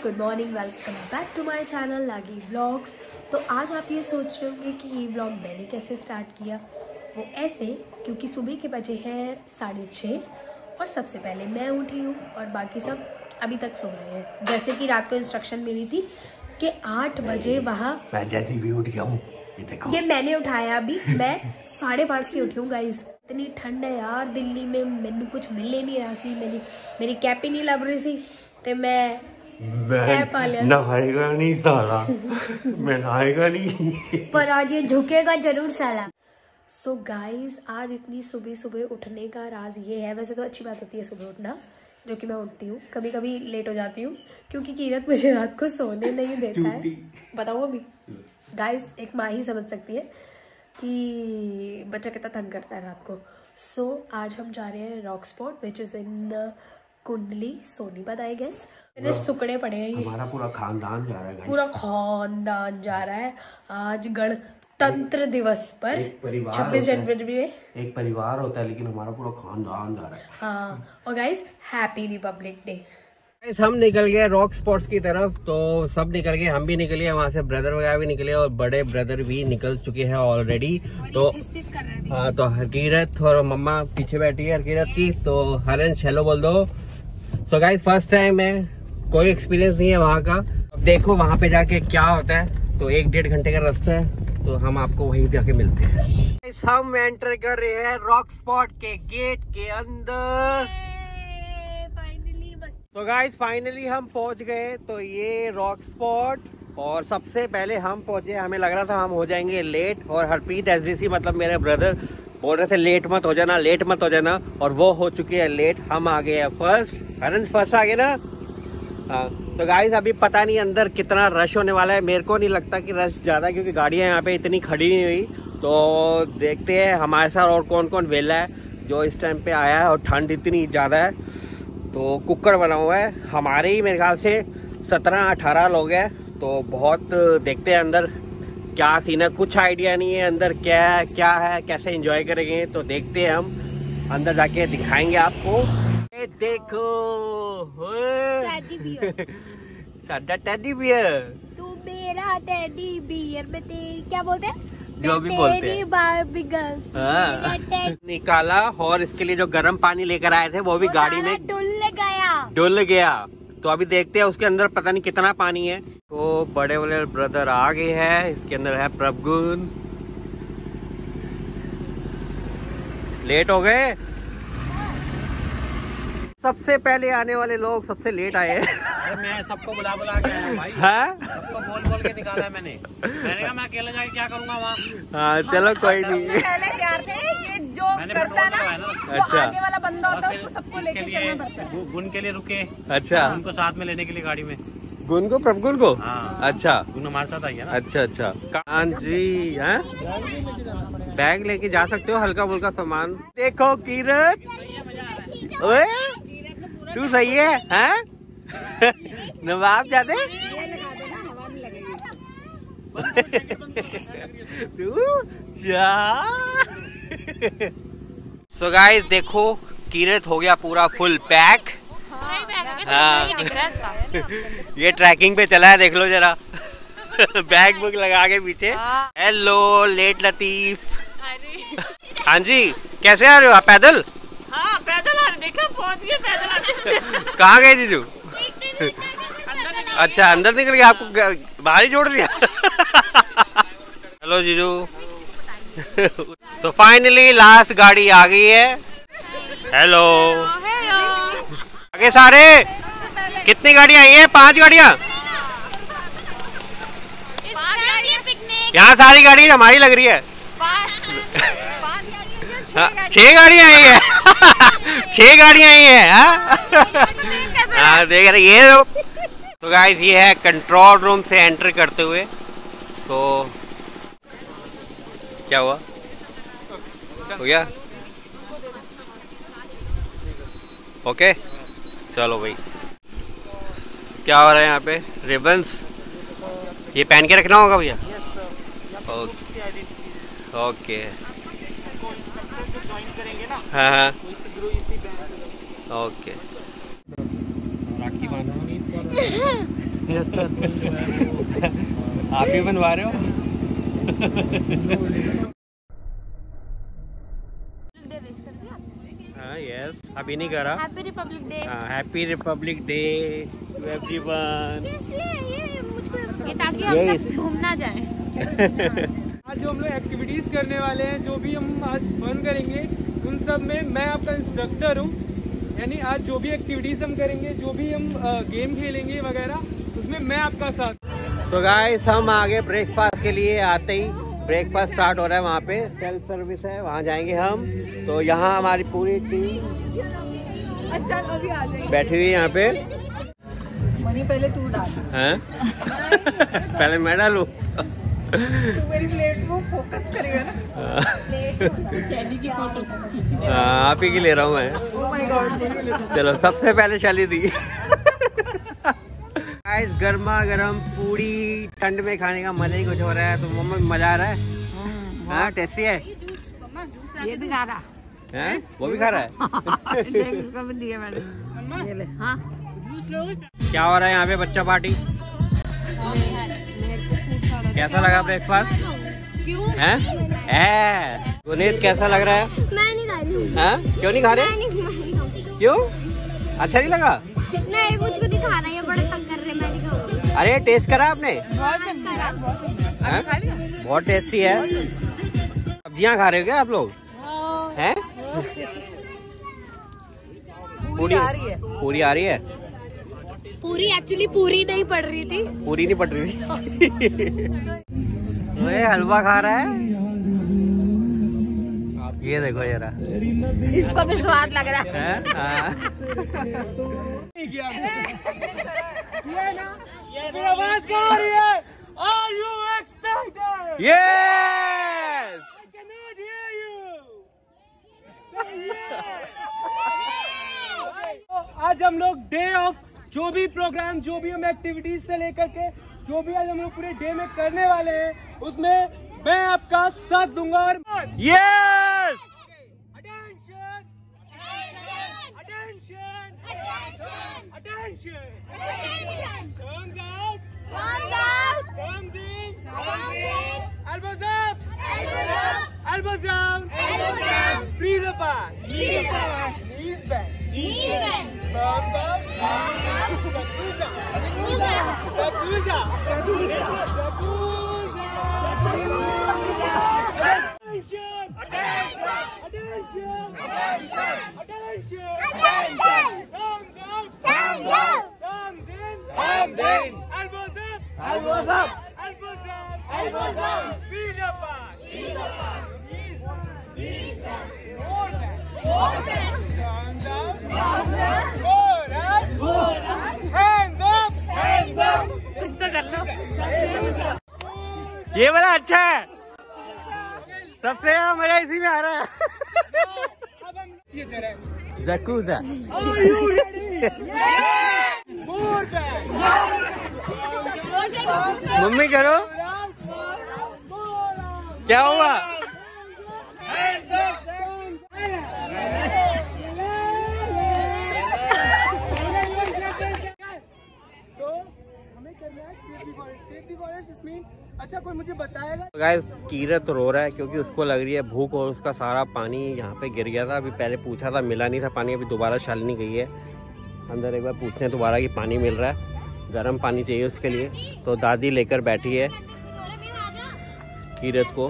Good morning, welcome back to my channel लागी vlogs. तो आज आप ये सोच रहे होंगे कि ये व्लॉग मैंने कैसे स्टार्ट किया। वो ऐसे क्योंकि सुबह के बजे हैं 6:30 और सबसे पहले मैं उठी हूँ और बाकी सब अभी तक सो रहे हैं। जैसे कि रात को इंस्ट्रक्शन मिली थी कि 8 बजे वहाँ मैं जैसे भी उठ गया हूँ। ये मैंने उठाया अभी, मैं 5:30 की उठी हूँ गाइज। इतनी ठंड है यार दिल्ली में, मैंने कुछ मिल ही नहीं रहा सी, मेरी कैप ही नहीं लग रही सी, तो मैं नहाएगा नहीं साला। मैं नहाएगा नहीं पर आज ये झुकेगा जरूर साला। सो गाइज आज इतनी सुबह सुबह उठने का राज ये है। वैसे तो अच्छी बात होती है सुबह उठना, जो कि मैं उठती हूँ। कभी कभी लेट हो जाती हूँ क्योंकि कीरत मुझे रात को सोने नहीं देता है। बताओ अभी गाइज, एक माँ ही समझ सकती है कि बच्चा कितना तंग करता है रात को। सो आज हम जा रहे हैं rock spot which is in Kundli Sonipat I guess. मेरे सुकड़े पड़े हैं, हमारा पूरा खानदान जा रहा है। पूरा खानदान जा रहा है आज गणतंत्र दिवस पर। 26 जनवरी में एक परिवार होता है, लेकिन हमारा पूरा खानदान जा रहा है। हाँ, और गाइस हैप्पी रिपब्लिक डे। हम निकल गए रॉक स्पॉट्स की तरफ, तो सब निकल गए, हम भी निकल गए, वहाँ से ब्रदर वगैरह भी निकले और बड़े ब्रदर भी निकल चुके हैं ऑलरेडी। तो हाँ, तो हरकीरत और मम्मा पीछे बैठी है हरकीरत की, तो हरंश हेलो बोल दो। सो गाइस फर्स्ट टाइम है, कोई एक्सपीरियंस नहीं है वहाँ का। अब देखो वहाँ पे जाके क्या होता है। तो 1-1.5 घंटे का रास्ता है, तो हम आपको वहीं जाके मिलते हैं। हम एंटर कर रहे हैं रॉक स्पॉट के गेट के अंदर। तो गाइस फाइनली हम पहुंच गए। तो ये रॉक स्पॉट, और सबसे पहले हम पहुंचे, हमें लग रहा था हम हो जाएंगे लेट, और हरप्रीत एसडीसी मतलब मेरे ब्रदर बोल रहे थे लेट मत हो जाना, लेट मत हो जाना, और वो हो चुके हैं लेट। हम आ गए हैं फर्स्ट, हरन फर्स्ट आ गए ना। हाँ, तो गाइस अभी पता नहीं अंदर कितना रश होने वाला है। मेरे को नहीं लगता कि रश ज़्यादा, क्योंकि गाड़ियाँ यहाँ पे इतनी खड़ी नहीं हुई। तो देखते हैं हमारे साथ और कौन कौन वेला है जो इस टाइम पे आया है, और ठंड इतनी ज़्यादा है। तो कुक्कड़ बना हुआ है, हमारे ही मेरे ख्याल से 17-18 लोग हैं। तो बहुत देखते हैं अंदर क्या सीन है, कुछ आइडिया नहीं है अंदर क्या है, कैसे एंजॉय करेंगे। तो देखते हैं, हम अंदर जाके दिखाएंगे आपको। देखो साडा टेडी बियर, तू मेरा टेडी बियर, मैं तेरी क्या बोलते हैं, जो भी बोलते हैं बार्बी गर्ल। हाँ। निकाला, और इसके लिए जो गर्म पानी लेकर आए थे वो भी गाड़ी में डुल गया। तो अभी देखते हैं उसके अंदर पता नहीं कितना पानी है। तो बड़े बड़े ब्रदर आ गए हैं, इसके अंदर है प्रभगुन। लेट हो गए, सबसे पहले आने वाले लोग सबसे लेट आए हैं। मैं सबको बुला के आया भाई। हाँ? सबको बोल के निकाला है मैंने कहा मैं अकेला जाके क्या करूंगा वहाँ। हाँ चलो कोई नहीं। पहले तैयार थे, ये जो करता है ना, अच्छा, आगे वाला बंदा होता है, उसको सबको लेके चलना पड़ता है। गुन के लिए रुके, अच्छा, उनको साथ में लेने के लिए गाड़ी में। गुन को, प्रभगुन को? हाँ, अच्छा, गुन हमारे साथ आई है ना। अच्छा। हाँ जी, हैं? बैग लेके जा सकते हो, हल्का फुल्का सामान। देखो कीरत, ओए तू सही है, हैं? नवाब जाते सो गाइस देखो कीरत हो गया पूरा फुल पैक। हाँ। ये ट्रैकिंग पे चला है, देख लो जरा। बैग बुक लगा के पीछे। हेलो लेट लतीफ। हाँ जी, कैसे आ रहे हो आप? पैदल? हाँ पैदल आ रहे, देखा पहुंच गए पैदल। कहाँ गए जीजू? अच्छा अंदर निकल गया, आपको बाहर ही छोड़ दिया। हेलो जीजू। तो फाइनली लास्ट गाड़ी आ गई है। हेलो आगे सारे कितनी गाड़ियाँ आई हैं? 5 गाड़ियाँ। यहाँ सारी गाड़ी हमारी लग रही है। 6 गाड़ियाँ आई है। 6 गाड़ियाँ आई है। हाँ देख रहे ये। तो गाइस ये है कंट्रोल रूम से एंटर करते हुए। तो क्या हुआ? हो गया? ओके चलो भाई। क्या हो रहा है यहाँ पे? रिबन्स ये पहन के रखना होगा भैया। ओके हाँ हाँ ओके। राखी बांधो यस सर। आप ही बनवा रहे हो? हाँ यस, अभी नहीं करा। Happy republic day. Happy republic day to everyone. ये ताकि हम सब घूमना जाए। आज जो हम लोग एक्टिविटीज करने वाले हैं, जो भी हम आज फन करेंगे, उन सब में मैं आपका इंस्ट्रक्टर हूँ। यानी आज जो भी एक्टिविटीज हम करेंगे, जो भी हम गेम खेलेंगे वगैरह, उसमें मैं आपका साथ। तो गाइस हम आगे ब्रेकफास्ट के लिए आते ही ब्रेकफास्ट स्टार्ट हो रहा है, वहाँ पे सेल्फ सर्विस है, वहाँ जाएंगे हम। तो यहाँ हमारी पूरी टीम बैठी हुई है यहाँ पे। मनी पहले तू डाल। हैं? पहले मैं डालूं? तू मेरी प्लेट को फोकस करेगा ना। हाँ, आप ही की ले रहा हूँ मैं। Oh my God। चलो सबसे पहले शैली दी। गाइस गर्मा गर्म पूरी ठंड में खाने का मजा ही कुछ हो रहा है। तो मम्मा मजा आ रहा है? हाँ टेस्टी है। ये भी खा रहा हैं? वो भी खा रहा है? इसको भी दिया मैंने। ये ले। हाँ क्या हो रहा है यहाँ पे? बच्चा पार्टी। कैसा लगा ब्रेकफास्ट? क्यों? हैं? गुनीत कैसा लग रहा है? मैं नहीं खा रही हूँ। हाँ? क्यों नहीं खा रहे? क्यों? अच्छा नहीं लगा? नहीं, मुझको नहीं खाना, ये बड़े तंग कर रहे, मैं नहीं खाऊंगी। अरे टेस्ट करा आपने? हाँ? बहुत टेस्टी है। सब्जियां खा रहे हो क्या आप लोग? हैं? पूरी आ रही है। पूरी आ रही है? पूरी एक्चुअली पूरी नहीं पड़ रही थी। पूरी नहीं पड़ रही थी। ये हलवा खा रहा है। ये देखो जरा, इसको भी स्वाद लग रहा है। आवाज क्या आ रही है? Are you excited? Yes! I cannot hear you. Say yes. तो आज हम लोग डे ऑफ जो भी प्रोग्राम, जो भी हम एक्टिविटीज से लेकर के जो भी आज हम लोग पूरे डे में करने वाले हैं, उसमें मैं आपका साथ दूंगा। और Yes! Attention! Attention! Attention! Thumbs up! Thumbs in! Elbows up! Elbows down! Breathe apart! Knees back! Thumbs up! Zakuza! Zakuza! Attention! Attention! Thumbs up! Thumbs in! Elbows up! Elbows down! Feet apart! Knees back! More back! Thumbs up! More up! Hands up! ये वाला अच्छा है। सबसे ज्यादा मजा इसी में आ रहा है। अब हम ये करें। Zakuza. Are you ready? More back! Mummy करो। क्या हुआ? तो हमें करना है सेफ द फॉरेस्ट। इसमें अच्छा कोई मुझे बताएगा? गाइस कीरत रो रहा है क्योंकि उसको लग रही है भूख और उसका सारा पानी यहाँ पे गिर गया था। अभी पहले पूछा था, मिला नहीं था पानी। अभी दोबारा शालिनी गई है अंदर एक बार पूछने दोबारा कि पानी मिल रहा है, गर्म पानी चाहिए उसके लिए। तो दादी लेकर बैठी है कीरत को।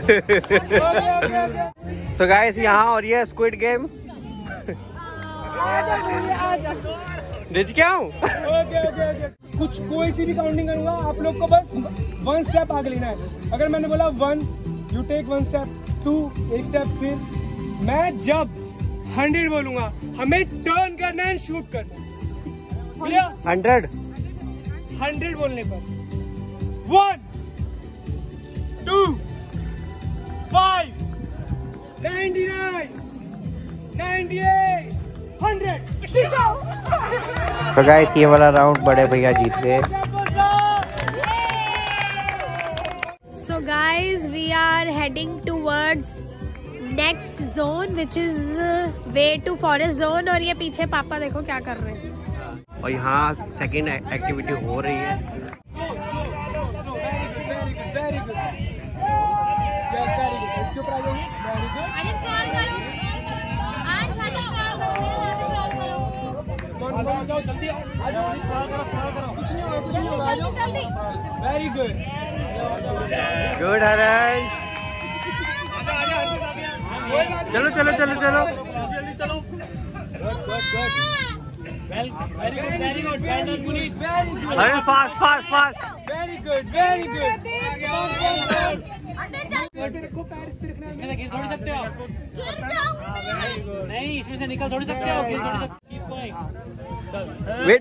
सो गाइस यहाँ और ये स्क्विड गेम देख क्या हूँ। कुछ कोई सी भी काउंटिंग करूंगा, आप लोग को बस 1 स्टेप आगे लेना है। अगर मैंने बोला 1 यू टेक 1 स्टेप, 2 एक स्टेप, फिर मैं जब 100 बोलूंगा हमें टर्न करना है, शूट करना है। 100 बोलने पर 1 2 5 99 98 100। So guys ये वाला राउंड बड़े भैया जीत गए। So guys we are heading towards next zone which is way to forest zone और ये पीछे पापा देखो क्या कर रहे हैं। और यहाँ सेकेंड एक्टिविटी हो रही है। जल्दी आ जाओ, कुछ नहीं होगा, आ जाओ। वेरी गुड गुड हरण। चलो चलो चलो चलो। वेरी गुड अरे fast fast fast. Very good very good. इसमें से गिर थोड़ी सकते हो आप। नहीं इसमें से निकल थोड़ी सकते हो, गिर थोड़ी सकते। वेट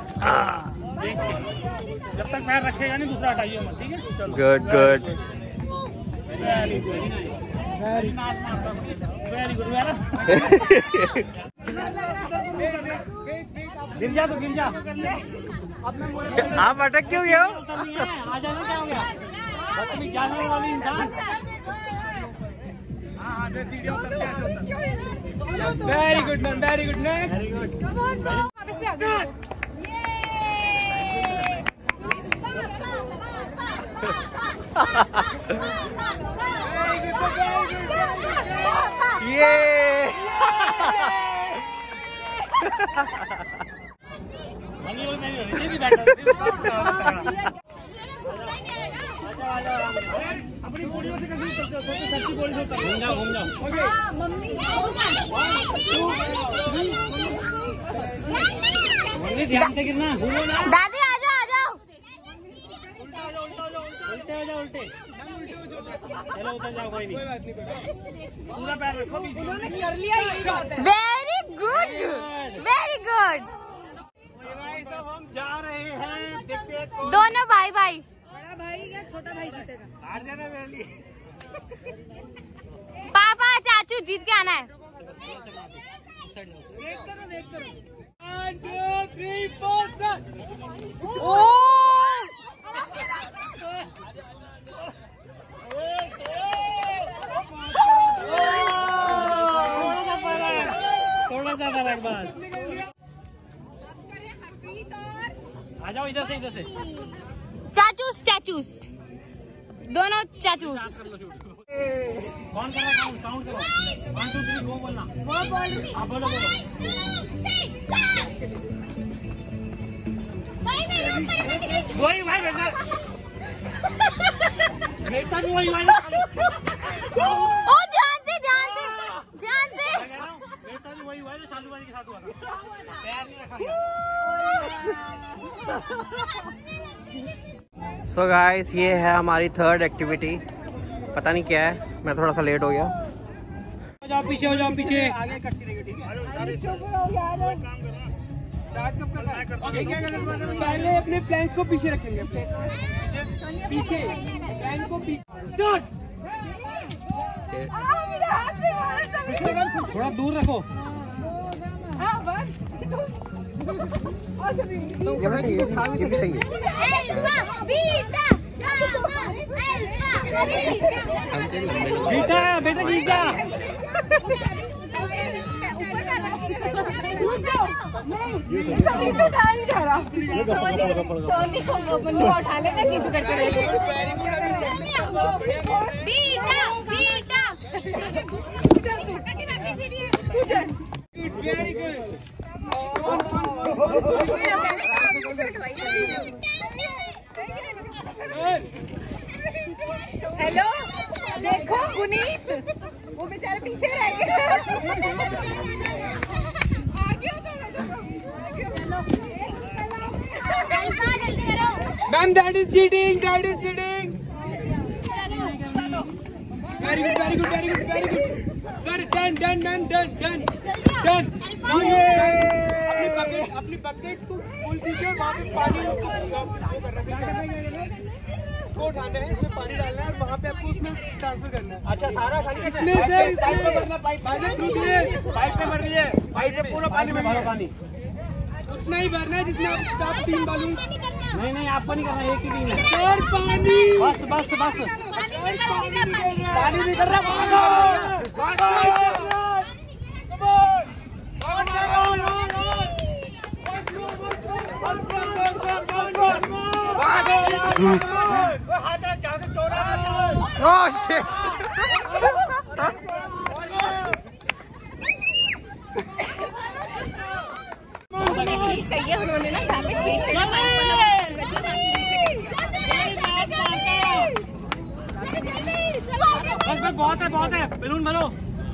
जब तक पैर रखेगा नहीं दूसरा हटाइए मत, ठीक है। Good good. Very good. गिर जा तो गिर जा। आप अटक क्यों गए हो? आ जाना क्या हो गया, बदतमीज जानवर वाली इंसान। Very good ma'am, very good. Next ये अपनी बॉडियों से कभी सच्ची बॉडी से घूम जाओ घूम जाओ। मम्मी ध्यान से गिरना। दादी आ जाओ आ जाओ। उल्टे हो जाओ उल्टे। चलो उतर जाओ, कोई नहीं। पूरा पैर रखो बीच में। कर लिया यही बात है। Very good very good. सब हम जा रहे हैं, देखते हैं कौन दोनों भाई भाई। बड़ा भाई या छोटा भाई जीतेगा? हार जाना मेरे लिए। पापा चाचू जीत के आना है। वेट करो वेट करो। 1 2 3 4 7। ओ थोड़ा सा फर्क बस। आ जाओ इधर से चाचूस चाचूस दोनों चाचूस। कौन कर रहा है? काउंट करो। 1 2 3 वो बोलना। वो बोल। हाँ बोलो बोलो। वही भाई बेटा बेटा भी वही भाई। ओ ध्यान से ध्यान से ध्यान से। मेरे साथ भी वही हुआ है जो शालू भाई के साथ हुआ था। पैर नहीं रखा गया। सो गाइस ये है हमारी थर्ड एक्टिविटी। पता नहीं क्या है, मैं थोड़ा सा लेट हो गया। हो जाओ पीछे, हो जाओ पीछे। आगे करती रहेगी, ठीक है। स्टार्ट कब करना है? पहले अपने प्लान्स को पीछे रखेंगे। पीछे प्लान को पीछे। स्टार्ट। थोड़ा दूर रखो। ये भी सही है। बेटा बेटा जीत जा। सोनी को उठा लेते किस करते रहे। Very good. हेलो देखो ma'am that is cheating, that is cheating. Very good very good very good very good sir. Done done ma'am done done done. अपनी बकेट को खोल दीजिए, वहाँ पे पानी को उठाना है, इसमें पानी डालना है और वहाँ पे आपको उसमें ट्रांसफर करना है। अच्छा सारा खाली इसमें सर, इसमें पाइप से भर रही है, पाइप से पूरा पानी भर रहा है। पानी उतना ही भरना है जिसमें आप 3 बालून। नहीं आपको नहीं करना, एक ही नहीं है सर। पानी बस बस बस पानी निकल रहा टेक्निक सही है उन्होंने ना, जहाँ पे छेद देना बहुत है बैलून भरो।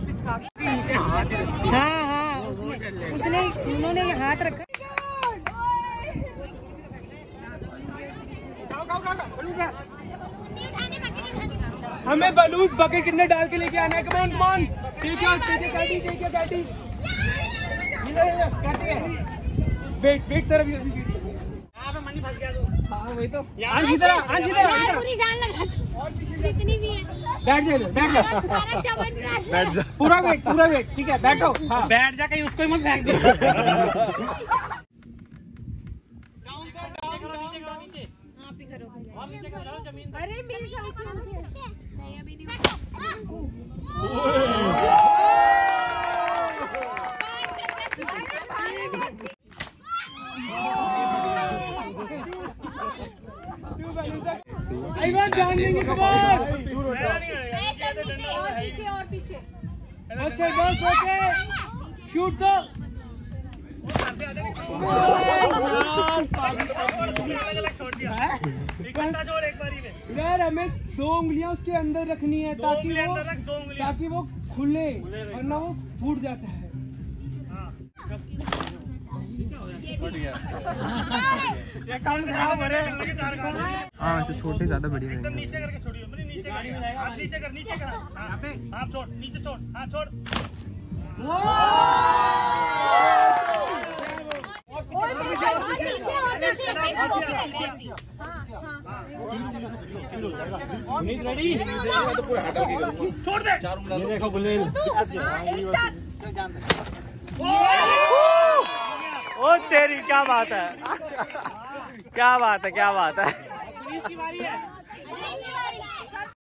हाँ उसने उन्होंने हाथ रखा। हमें बलूस बकेट कितने डाल के लेके आना है। कमान कमान ठीक है गाड़ी। वेट सर अभी यहाँ पे मनी फंस गया तो। हाँ वही तो। पूरी जान लगा जितनी भी है। बैठ जा पूरा वेट ठीक है बैठो। हाँ बैठ जा, कहीं उसको ही मत फेंक दे। नीचे आप ही करो और नीचे करो जमीन। अरे मेरी नहीं अभी नहीं। जान लेंगे कबार। और पीछे बस सर बस ओके शूट सर। यार हमें 2 उंगलियां उसके अंदर रखनी है ताकि वो खुले, वरना वो फूट जाता है। हाँ वैसे छोटे ज्यादा बढ़िया है। नीचे करके छोड़िए, नीचे कर हाथ छोड़, नीचे छोड़, हाथ छोड़। रेडी छोड़ दे। ये देखो गुलेल। ओ तेरी क्या बात है, क्या बात है। की बारी है।